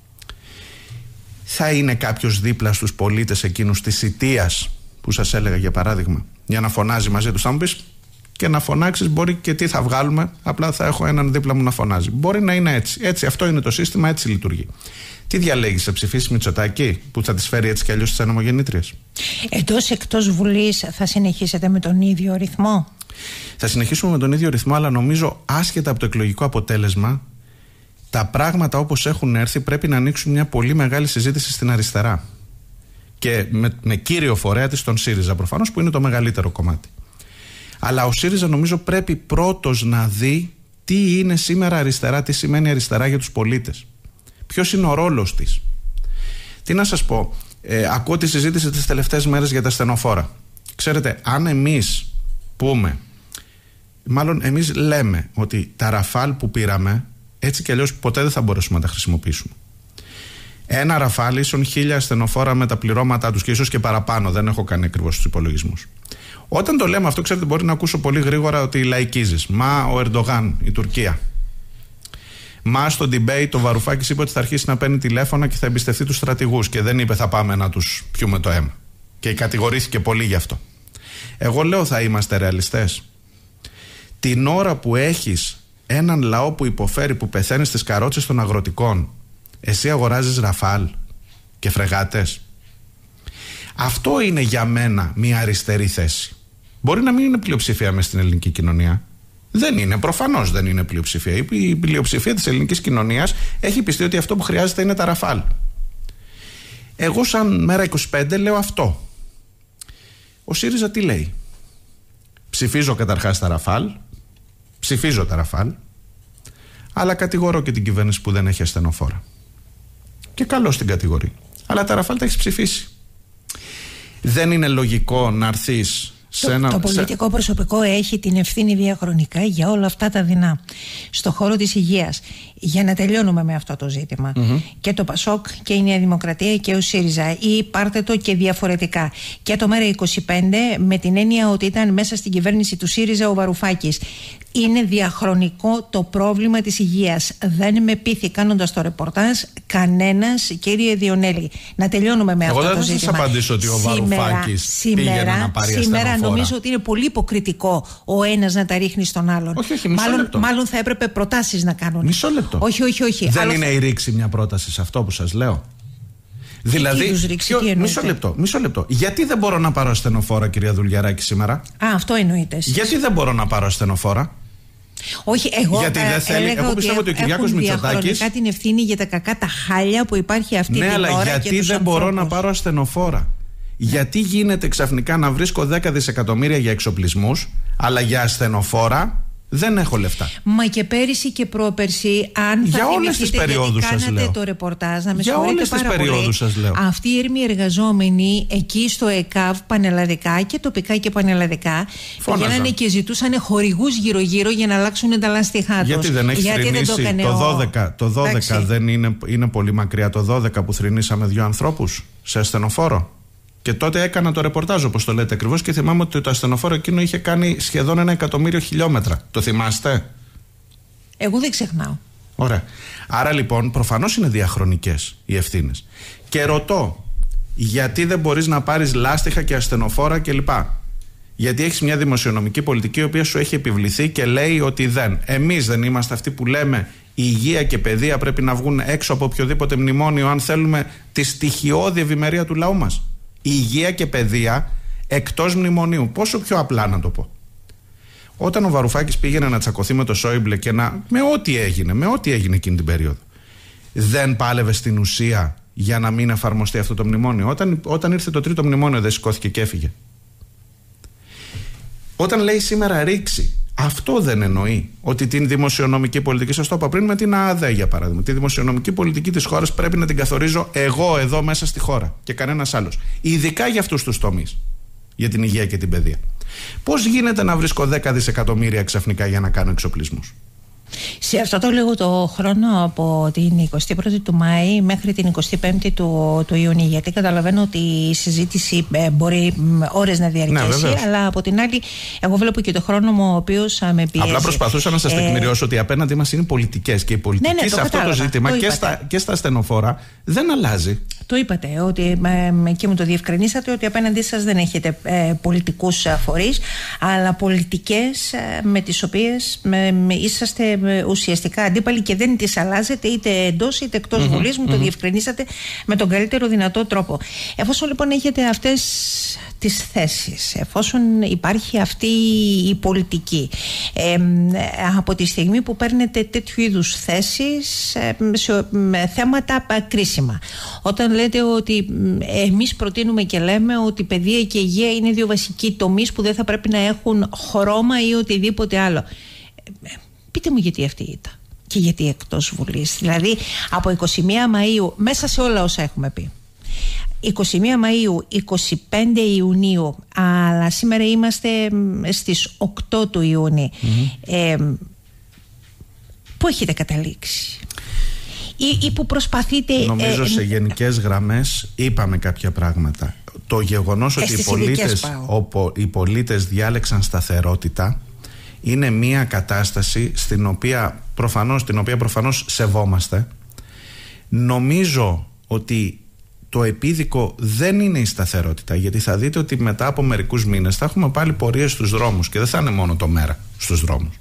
Θα είναι κάποιος δίπλα στους πολίτες εκείνους της Ιτίας που σας έλεγα για παράδειγμα, για να φωνάζει μαζί τους? Θα μου πεις, και να φωνάξεις μπορεί και τι θα βγάλουμε, απλά θα έχω έναν δίπλα μου να φωνάζει. Μπορεί να είναι έτσι. Έτσι, αυτό είναι το σύστημα, έτσι λειτουργεί. Τι διαλέγεις, θα ψηφίσεις Μητσοτάκη που θα τις φέρει έτσι κι αλλιώς στις ανεμογεννήτριες? Εντός εκτός Βουλής θα συνεχίσετε με τον ίδιο ρυθμό? Θα συνεχίσουμε με τον ίδιο ρυθμό, αλλά νομίζω άσχετα από το εκλογικό αποτέλεσμα, τα πράγματα όπως έχουν έρθει πρέπει να ανοίξουν μια πολύ μεγάλη συζήτηση στην αριστερά. Και με, με κύριο φορέα της τον ΣΥΡΙΖΑ προφανώς, που είναι το μεγαλύτερο κομμάτι. Αλλά ο ΣΥΡΙΖΑ νομίζω πρέπει πρώτος να δει τι είναι σήμερα αριστερά, τι σημαίνει αριστερά για τους πολίτες. Ποιος είναι ο ρόλος της. Τι να σας πω, ε, ακούω τη συζήτηση τις τελευταίες μέρες για τα ασθενοφόρα. Ξέρετε, αν εμείς πούμε, μάλλον εμείς λέμε ότι τα Ραφάλ που πήραμε, έτσι κι αλλιώς ποτέ δεν θα μπορέσουμε να τα χρησιμοποιήσουμε. Ένα Ραφάλ ίσον χίλια ασθενοφόρα με τα πληρώματά τους και ίσως και παραπάνω, δεν έχω κάνει ακριβώς τους υπολογισμούς. Όταν το λέμε αυτό, ξέρετε, μπορεί να ακούσω πολύ γρήγορα ότι λαϊκίζεις. Μα ο Ερντογάν, η Τουρκία. Μα στο debate το Βαρουφάκης είπε ότι θα αρχίσει να παίρνει τηλέφωνα και θα εμπιστευτεί τους στρατηγούς και δεν είπε θα πάμε να τους πιούμε το αίμα. Και κατηγορήθηκε πολύ γι' αυτό. Εγώ λέω θα είμαστε ρεαλιστές. Την ώρα που έχεις έναν λαό που υποφέρει, που πεθαίνει στις καρότσες των αγροτικών, εσύ αγοράζεις Ραφάλ και φρεγάτες? Αυτό είναι για μένα μια αριστερή θέση. Μπορεί να μην είναι πλειοψηφία μες στην ελληνική κοινωνία. Δεν είναι, προφανώς δεν είναι πλειοψηφία. Η πλειοψηφία της ελληνικής κοινωνίας έχει πιστεί ότι αυτό που χρειάζεται είναι τα Ραφάλ. Εγώ σαν Μέρα είκοσι πέντε λέω αυτό. Ο ΣΥΡΙΖΑ τι λέει? Ψηφίζω καταρχάς τα Ραφάλ, ψηφίζω τα Ραφάλ, αλλά κατηγορώ και την κυβέρνηση που δεν έχει ασθενοφόρα. Και καλώς την κατηγορεί. Αλλά τα Ραφάλ τα έχεις ψηφίσει. Δεν είναι λογικό να έρθεις σε το, ένα... Το πολιτικό σε... προσωπικό έχει την ευθύνη διαχρονικά για όλα αυτά τα δεινά. Στο χώρο της υγείας, για να τελειώνουμε με αυτό το ζήτημα, mm-hmm. και το ΠΑΣΟΚ και η Νέα Δημοκρατία και ο ΣΥΡΙΖΑ, ή πάρτε το και διαφορετικά, και το Μέρα είκοσι πέντε με την έννοια ότι ήταν μέσα στην κυβέρνηση του ΣΥΡΙΖΑ ο Βαρουφάκης. Είναι διαχρονικό το πρόβλημα της υγείας. Δεν με πείθει κάνοντας το ρεπορτάζ κανένας, κύριε Διονέλη. Να τελειώνουμε με Εγώ αυτό το ζήτημα. Εγώ δεν θα σας απαντήσω ότι ο Βαρουφάκης πήγαινε να πάρει ασθενοφόρα. Σήμερα νομίζω ότι είναι πολύ υποκριτικό ο ένας να τα ρίχνει στον άλλον. Όχι, όχι, μισό μάλλον, λεπτό. μάλλον θα έπρεπε προτάσεις να κάνουν. Μισό λεπτό. Όχι, όχι, όχι. Δεν Άλλο... είναι η ρήξη μια πρόταση σε αυτό που σας λέω? Δηλαδή, ρίξει, ποιο... μισό λεπτό, μισό λεπτό. Γιατί δεν μπορώ να πάρω ασθενοφόρα, κυρία Δουλιαράκη, σήμερα? Α, αυτό εννοείται. Γιατί δεν μπορώ να πάρω ασθενοφόρα? Όχι, εγώ, Γιατί δεν θέλει. Εγώ πιστεύω ότι ο Κυριάκος Μητσοτάκης έχουν την ευθύνη για τα κακά τα χάλια που υπάρχει αυτή ναι, την ώρα. Ναι, αλλά γιατί δεν ανθρώπους. μπορώ να πάρω ασθενοφόρα? Ναι. Γιατί γίνεται ξαφνικά να βρίσκω δέκα δισεκατομμύρια για εξοπλισμούς, αλλά για ασθενοφόρα δεν έχω λεφτά? Μα και πέρυσι και πρόπερσι, αν για θα όλες τις περιόδους σας κάνατε λέω. Το ρεπορτάζ, να με για όλες τις περιόδους σας λέω. Αυτοί οι έρμοι εργαζόμενοι εκεί στο ΕΚΑΒ πανελλαδικά και τοπικά και πανελλαδικά πηγαίνανε και ζητούσαν χορηγούς γύρω-γύρω για να αλλάξουν τα λάστιχά τους. Γιατί δεν έχει Γιατί θρηνήσει δεν το, το δώδεκα? Το δώδεκα δεν είναι, είναι πολύ μακριά το δώδεκα που θρηνήσαμε δύο ανθρώπους σε ασθενοφόρο? Και τότε έκανα το ρεπορτάζ, όπως το λέτε ακριβώς, και θυμάμαι ότι το ασθενοφόρο εκείνο είχε κάνει σχεδόν ένα εκατομμύριο χιλιόμετρα. Το θυμάστε? Εγώ δεν ξεχνάω. Ωραία. Άρα λοιπόν προφανώς είναι διαχρονικές οι ευθύνες. Και ρωτώ, γιατί δεν μπορείς να πάρεις λάστιχα και ασθενοφόρα κλπ? Γιατί έχεις μια δημοσιονομική πολιτική η οποία σου έχει επιβληθεί και λέει ότι δεν. Εμείς δεν είμαστε αυτοί που λέμε η υγεία και παιδεία πρέπει να βγουν έξω από οποιοδήποτε μνημόνιο αν θέλουμε τη στοιχειώδη ευημερία του λαού μας? Η υγεία και παιδεία εκτός μνημονίου. Πόσο πιο απλά να το πω. Όταν ο Βαρουφάκης πήγαινε να τσακωθεί με το Σόιμπλε και να. με ό,τι έγινε, με ό,τι έγινε εκείνη την περίοδο, δεν πάλευε στην ουσία για να μην εφαρμοστεί αυτό το μνημόνιο? Όταν, όταν ήρθε το τρίτο μνημόνιο, δεν σηκώθηκε και έφυγε? Όταν λέει σήμερα ρήξη, αυτό δεν εννοεί ότι την δημοσιονομική πολιτική, σας το είπα πριν με την ΑΑΔΕ για παράδειγμα, τη δημοσιονομική πολιτική της χώρας πρέπει να την καθορίζω εγώ εδώ μέσα στη χώρα και κανένας άλλος. Ειδικά για αυτούς τους τομείς, για την υγεία και την παιδεία. Πώς γίνεται να βρίσκω δέκα δισεκατομμύρια ξαφνικά για να κάνω εξοπλισμούς? Σε αυτό το λίγο το χρόνο από την εικοστή πρώτη του Μάη μέχρι την εικοστή πέμπτη του, του Ιουνίου, γιατί καταλαβαίνω ότι η συζήτηση ε, μπορεί ώρες να διαρκέσει, ναι, αλλά από την άλλη εγώ βλέπω και το χρόνο μου ο οποίος με πιέζει. Απλά προσπαθούσα να σας τεκμηριώσω ε... ότι απέναντί μας είναι πολιτικές και οι πολιτικοί, ναι, ναι, σε αυτό κατάλαβα, το ζήτημα το και, στα, και στα ασθενοφόρα δεν αλλάζει. Το είπατε ότι, ε, και μου το διευκρινίσατε ότι απέναντί σας δεν έχετε ε, πολιτικούς φορείς, αλλά πολιτικές ε, με τις οποίες με, με, είσαστε ε, ουσιαστικά αντίπαλοι και δεν τις αλλάζετε είτε εντός είτε εκτός mm-hmm, Βουλής. Μου mm-hmm. το διευκρινίσατε με τον καλύτερο δυνατό τρόπο. Εφόσον λοιπόν έχετε αυτές τις θέσεις, εφόσον υπάρχει αυτή η πολιτική, ε, από τη στιγμή που παίρνετε τέτοιου είδους θέσεις ε, σε με θέματα κρίσιμα, όταν λέτε ότι εμείς προτείνουμε και λέμε ότι παιδεία και υγεία είναι δύο βασικοί τομείς που δεν θα πρέπει να έχουν χρώμα ή οτιδήποτε άλλο, πείτε μου γιατί αυτή ήταν και γιατί εκτός Βουλής. Δηλαδή από εικοστή πρώτη Μαΐου, μέσα σε όλα όσα έχουμε πει, εικοστή πρώτη Μαΐου, εικοστή πέμπτη Ιουνίου, αλλά σήμερα είμαστε στις οκτώ του Ιουνίου, mm-hmm. ε, πού έχετε καταλήξει ή, ή που προσπαθείτε? Νομίζω ε, σε γενικές γραμμές είπαμε κάποια πράγματα. Το γεγονός ότι οι πολίτες, όπου οι πολίτες διάλεξαν σταθερότητα είναι μια κατάσταση στην οποία προφανώς, την οποία προφανώς σεβόμαστε. Νομίζω ότι το επίδικο δεν είναι η σταθερότητα, γιατί θα δείτε ότι μετά από μερικούς μήνες θα έχουμε πάλι πορείες στους δρόμους και δεν θα είναι μόνο το μέρα στους δρόμους.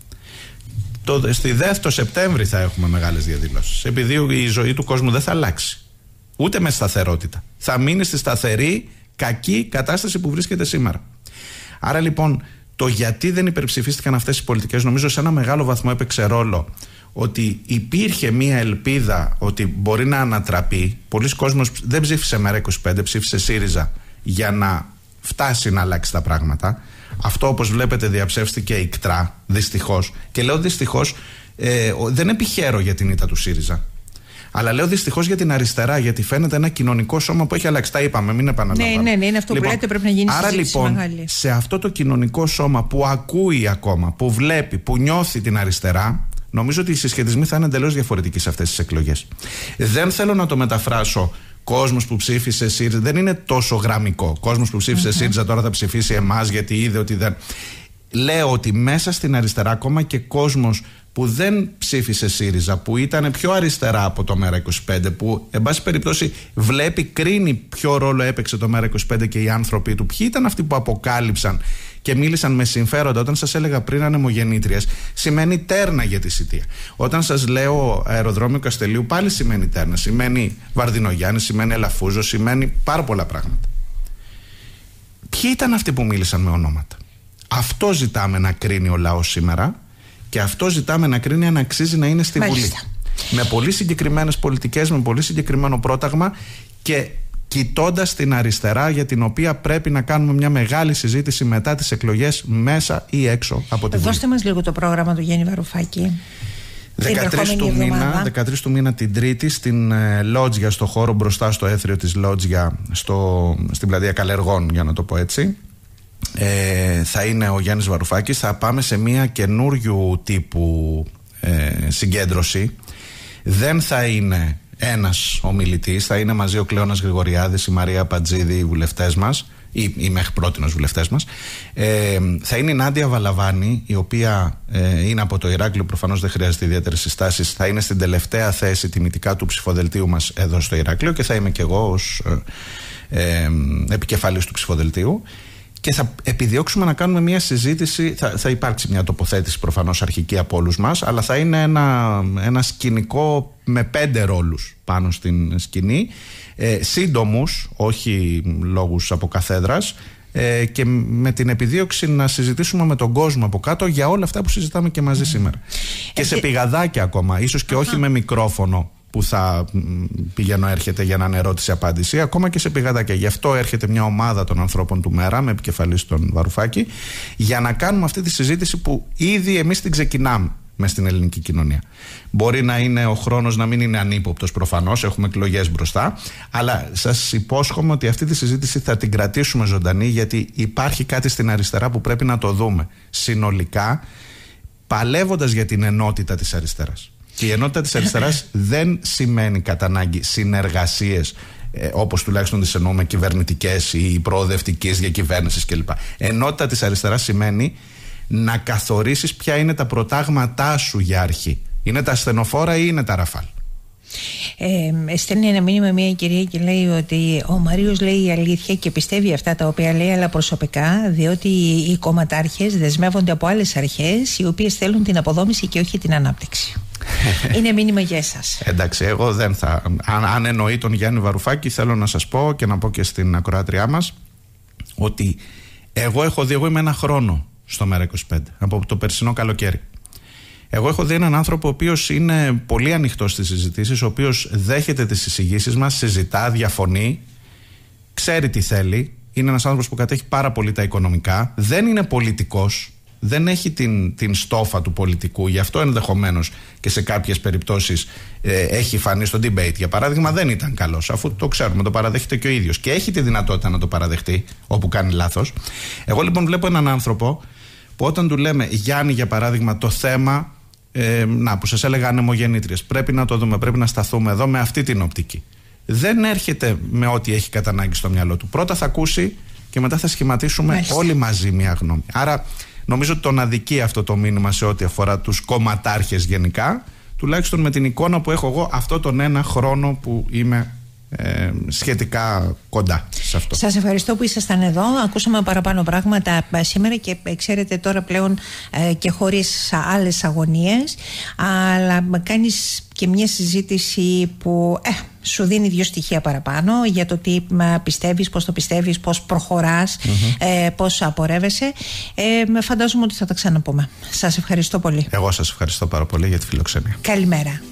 Το, στη δεύτερο Σεπτέμβρη θα έχουμε μεγάλες διαδηλώσεις, επειδή η ζωή του κόσμου δεν θα αλλάξει ούτε με σταθερότητα, θα μείνει στη σταθερή κακή κατάσταση που βρίσκεται σήμερα. Άρα λοιπόν το γιατί δεν υπερψηφίστηκαν αυτές οι πολιτικές, νομίζω σε ένα μεγάλο βαθμό έπαιξε ρόλο ότι υπήρχε μία ελπίδα ότι μπορεί να ανατραπεί. Πολλοί κόσμος δεν ψήφισε μέρα είκοσι πέντε, ψήφισε ΣΥΡΙΖΑ για να φτάσει να αλλάξει τα πράγματα. Αυτό, όπως βλέπετε, διαψεύστηκε ικτρά, δυστυχώς. Και λέω δυστυχώς, ε, δεν επιχαίρω για την ήττα του ΣΥΡΙΖΑ, αλλά λέω δυστυχώς για την αριστερά, γιατί φαίνεται ένα κοινωνικό σώμα που έχει αλλάξει. Τα είπαμε, μην επαναλαμβάνω. Ναι, ναι, ναι, είναι αυτό, λοιπόν, που λέτε, πρέπει να γίνει άρα λοιπόν, μεγάλη. Σε αυτό το κοινωνικό σώμα που ακούει ακόμα, που βλέπει, που νιώθει την αριστερά, νομίζω ότι οι συσχετισμοί θα είναι εντελώς διαφορετικοί σε αυτές τις εκλογές. Δεν θέλω να το μεταφράσω. Κόσμος που ψήφισε ΣΥΡΙΖΑ δεν είναι τόσο γραμμικό. Κόσμος που ψήφισε mm-hmm. ΣΥΡΙΖΑ τώρα θα ψηφίσει εμάς γιατί είδε ότι δεν. Λέω ότι μέσα στην αριστερά, ακόμα και κόσμος που δεν ψήφισε ΣΥΡΙΖΑ, που ήταν πιο αριστερά από το μέρα είκοσι πέντε, που εν πάση περιπτώσει βλέπει, κρίνει ποιο ρόλο έπαιξε το μέρα είκοσι πέντε και οι άνθρωποι του, ποιοι ήταν αυτοί που αποκάλυψαν και μίλησαν με συμφέροντα. Όταν σας έλεγα πριν ανεμογεννήτριες, σημαίνει τέρνα για τη Σιτία. Όταν σας λέω αεροδρόμιο Καστελίου, πάλι σημαίνει τέρνα. Σημαίνει Βαρδινογιάννη, σημαίνει Ελαφούζο, σημαίνει πάρα πολλά πράγματα. Ποιοι ήταν αυτοί που μίλησαν με ονόματα? Αυτό ζητάμε να κρίνει ο λαός σήμερα και αυτό ζητάμε να κρίνει αν αξίζει να είναι στη Μάλιστα. Βουλή. Με πολύ συγκεκριμένες πολιτικές, με πολύ συγκεκριμένο πρόταγμα και κοιτώντας την αριστερά, για την οποία πρέπει να κάνουμε μια μεγάλη συζήτηση μετά τις εκλογές, μέσα ή έξω από τη Βουλή. Δώστε μας λίγο το πρόγραμμα του Γιάννη Βαρουφάκη. δεκατρείς του, μήνα, δεκατρείς του μήνα την Τρίτη στην ε, Λότζια, στο χώρο μπροστά στο έθριο της Λότζια, στο, στην πλατεία Καλεργών, για να το πω έτσι. Ε, θα είναι ο Γιάννης Βαρουφάκης. Θα πάμε σε μια καινούριου τύπου ε, συγκέντρωση. Δεν θα είναι ένας ομιλητής, θα είναι μαζί ο Κλέωνας Γρηγοριάδης, η Μαρία Πατζίδη, οι βουλευτές μας, ή, ή μέχρι πρότινος βουλευτές μας. Ε, θα είναι η Νάντια Βαλαβάνη, η οποία ε, είναι από το Ηράκλειο, προφανώς δεν χρειάζεται ιδιαίτερες συστάσεις. Θα είναι στην τελευταία θέση τιμητικά του ψηφοδελτίου μας εδώ στο Ηράκλειο και θα είμαι και εγώ ως ε, ε, επικεφαλής του ψηφοδελτίου. Και θα επιδιώξουμε να κάνουμε μια συζήτηση. Θα, θα υπάρξει μια τοποθέτηση προφανώς αρχική από όλους μας, αλλά θα είναι ένα, ένα σκηνικό με πέντε ρόλους πάνω στην σκηνή, ε, σύντομους, όχι λόγους από καθέδρας, ε, και με την επιδίωξη να συζητήσουμε με τον κόσμο από κάτω για όλα αυτά που συζητάμε και μαζί mm. σήμερα. Mm. Και σε πηγαδάκια ακόμα, ίσως και uh-huh. όχι με μικρόφωνο που θα πηγαίνω έρχεται για να είναι ερώτηση-απάντηση, ακόμα και σε πηγαδάκια. Γι' αυτό έρχεται μια ομάδα των ανθρώπων του Μέρα, με επικεφαλής τον Βαρουφάκη, για να κάνουμε αυτή τη συζήτηση που ήδη εμείς την ξεκινάμε μες στην ελληνική κοινωνία. Μπορεί να είναι ο χρόνος να μην είναι ανύποπτος προφανώς, έχουμε εκλογές μπροστά, αλλά σας υπόσχομαι ότι αυτή τη συζήτηση θα την κρατήσουμε ζωντανή, γιατί υπάρχει κάτι στην αριστερά που πρέπει να το δούμε συνολικά. παλεύοντας για την ενότητα της αριστεράς. Και η ενότητα της αριστεράς δεν σημαίνει κατά ανάγκη συνεργασίες, ε, όπως τουλάχιστον τις εννοούμε κυβερνητικές ή προοδευτικής διακυβέρνησης κλπ. Ενότητα της αριστεράς σημαίνει να καθορίσεις ποια είναι τα προτάγματά σου για αρχή. Είναι τα ασθενοφόρα ή είναι τα ραφάλ? Ε, στέλνει ένα μήνυμα μια κυρία και λέει ότι ο Μαρίος λέει η αλήθεια και πιστεύει αυτά τα οποία λέει, αλλά προσωπικά, διότι οι κομματάρχες δεσμεύονται από άλλες αρχές οι οποίες θέλουν την αποδόμηση και όχι την ανάπτυξη. Είναι μήνυμα για εσάς. Εντάξει, εγώ δεν θα. Αν, αν εννοεί τον Γιάννη Βαρουφάκη, θέλω να σας πω και να πω και στην ακροάτριά μας ότι εγώ έχω δει, εγώ είμαι ένα χρόνο στο Μέρα είκοσι πέντε, από το περσινό καλοκαίρι. Εγώ έχω δει έναν άνθρωπο ο οποίος είναι πολύ ανοιχτός στις συζητήσεις, ο οποίος δέχεται τις εισηγήσεις μας, συζητά, διαφωνεί, ξέρει τι θέλει. Είναι ένας άνθρωπος που κατέχει πάρα πολύ τα οικονομικά, δεν είναι πολιτικός, δεν έχει την, την στόφα του πολιτικού, γι' αυτό ενδεχομένως και σε κάποιες περιπτώσεις ε, έχει φανεί στο debate. Για παράδειγμα, δεν ήταν καλός, αφού το ξέρουμε, το παραδέχεται και ο ίδιος και έχει τη δυνατότητα να το παραδεχτεί όπου κάνει λάθος. Εγώ λοιπόν βλέπω έναν άνθρωπο που όταν του λέμε, Γιάννη, για παράδειγμα, το θέμα. Ε, να, που σας έλεγα ανεμογεννήτριες. Πρέπει να το δούμε, πρέπει να σταθούμε εδώ με αυτή την οπτική. Δεν έρχεται με ό,τι έχει κατά ανάγκη στο μυαλό του. Πρώτα θα ακούσει και μετά θα σχηματίσουμε Μάλιστα. όλοι μαζί μια γνώμη. Άρα νομίζω ότι τον αδικεί αυτό το μήνυμα σε ό,τι αφορά τους κομματάρχες γενικά, τουλάχιστον με την εικόνα που έχω εγώ αυτό τον ένα χρόνο που είμαι Ε, σχετικά κοντά σε αυτό. Σας ευχαριστώ που ήσασταν εδώ. Ακούσαμε παραπάνω πράγματα σήμερα και ξέρετε τώρα πλέον ε, και χωρίς άλλες αγωνίες, αλλά κάνεις και μια συζήτηση που ε, σου δίνει δύο στοιχεία παραπάνω για το τι πιστεύεις, πώς το πιστεύεις, πώς προχωράς, mm-hmm. ε, πώς απορρεύεσαι. ε, Φαντάζομαι ότι θα τα ξαναπούμε. Σας ευχαριστώ πολύ. Εγώ σας ευχαριστώ πάρα πολύ για τη φιλοξενία. Καλημέρα.